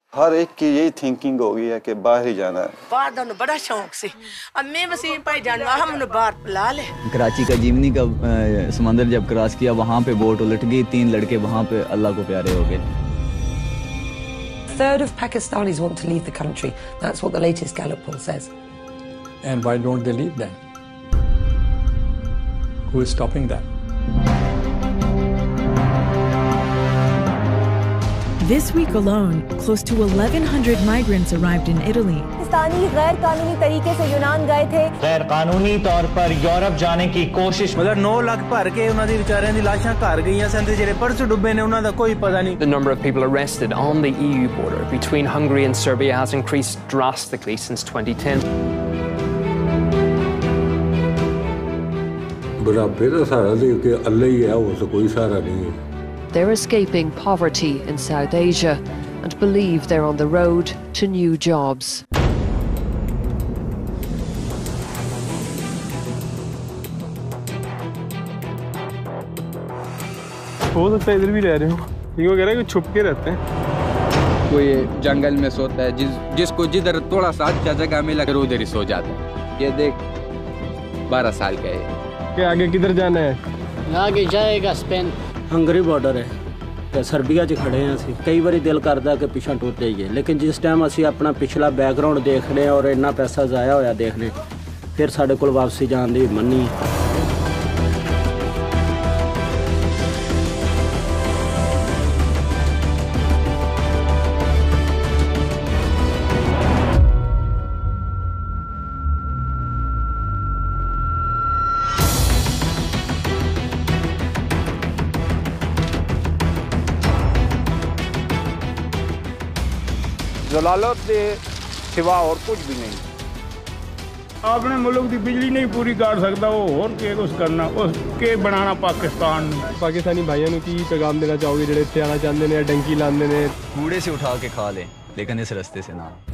हर एक की यही थिंकिंग हो गई है कि बाहर ही जाना है। बाहर जाने बड़ा शौक से, अब मैं वसीम भाई जानवा हम बाहर बुला ले। कराची का जिमनी का समंदर जब क्रॉस किया, वहाँ पे बोट उलट गई, 3 लड़के वहाँ पे अल्लाह को प्यारे हो गए। A third of Pakistanis want to leave the country. That's what the latest Gallup poll says. And why don't they leave then? Who is stopping that? This week alone, close to 1,100 migrants arrived in Italy. Pakistani गैर कानूनी तरीके से यूनान गए थे। गैर कानूनी तौर पर यूरोप जाने की कोशिश, मतलब 9 लाख भर के उन्हां दी विचारियां दी लाशां घर गईयां सन ते जेड़े परसों डुब्बे ने उन्हां दा कोई पता नहीं। The number of people arrested on the EU border between Hungary and Serbia has increased drastically since 2010. बुढ़ापे का सहारा दे के अल्लाह ही है, वो कोई सहारा नहीं है। They're escaping poverty in South Asia and believe they're on the road to new jobs. हो सकता है इधर भी रह रहे हो, इनको कह रहा है कि छुप के रहते हैं। कोई जंगल में सोता है, जिसको जिधर थोड़ा सा अच्छा जगह मिला कर उधर ही सो जाता है। ये देख 12 साल का है। कि आगे किधर जाना है? आगे जाएगा स्पेन। हंगरी बॉर्डर है तो सर्बिया च खड़े हैं। असी कई बार दिल करता कि पिछा टुर जाइए, लेकिन जिस टाइम असी अपना पिछला बैकग्राउंड देखने और इन्ना पैसा जाया होया देखने, फिर साढ़े कोल वापसी जाने की मन नहीं। जलालत के सिवा और कुछ भी नहीं। अपने मुल्क की बिजली नहीं पूरी कर सकता वो और के कुछ करना, उसके बनाना पाकिस्तान। पाकिस्तानी भाइयों को की पैगाम देना चाहोगे जेड़े इत्थे आना चाहते हैं, डंकी लांदे ने? कूड़े से उठा के खा लें, लेकिन इस रास्ते से ना।